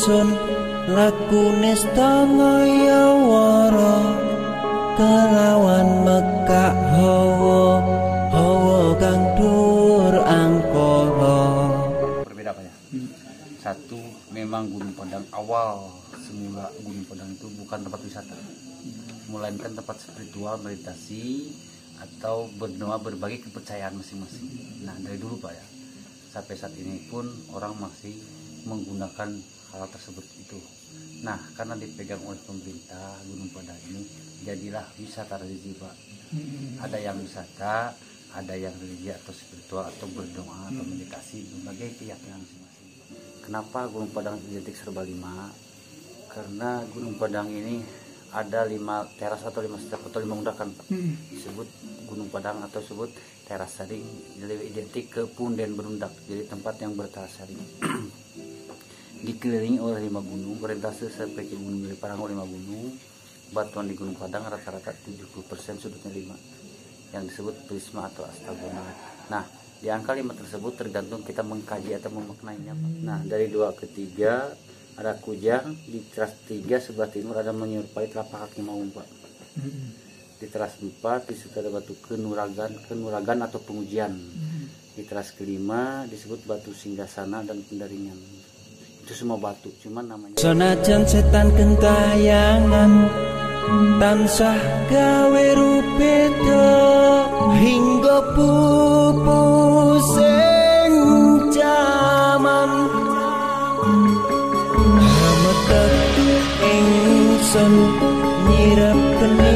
ingsun laku nestangaya wara kelawan mekak hawa kang dur angkara. Berbeda Pak ya. Satu, memang Gunung Padang awal semula Gunung Padang itu bukan tempat wisata, melainkan tempat spiritual, meditasi atau berdoa, berbagi kepercayaan masing-masing. Nah dari dulu Pak ya, sampai saat ini pun orang masih menggunakan hal tersebut itu. Nah karena dipegang oleh pemerintah, Gunung Padang ini jadilah wisata religi Pak. Ada yang wisata, ada yang religi atau spiritual atau berdoa atau meditasi, berbagai keyakinan masing-masing. Kenapa Gunung Padang identik serba 5? Karena Gunung Padang ini ada 5 teras atau 5 step atau 5 undakan Pak. Disebut Gunung Padang atau disebut teras saring, lebih identik ke punden berundak, jadi tempat yang berteras saring. Dikelilingi oleh 5 gunung, persentase sampai ke Gunung Gili Parango 5 gunung. Batuan di Gunung Padang rata-rata 70% sudutnya 5, yang disebut prisma atau astagona. Nah di angka 5 tersebut tergantung kita mengkaji atau memaknainya Pak. Nah dari 2 ke 3 ada Kujang, di teras 3 sebelah timur ada menyerupai telapak kaki Maung Pak. Di teras 4 di situ ada batu kenuragan atau pengujian. Di teras kelima disebut batu singgasana dan pendaringan. Itu semua batu, cuman namanya Sonajan setan gentayangan tansah gawe rupeda hingga pupusing jaman hametek ingsun nyirep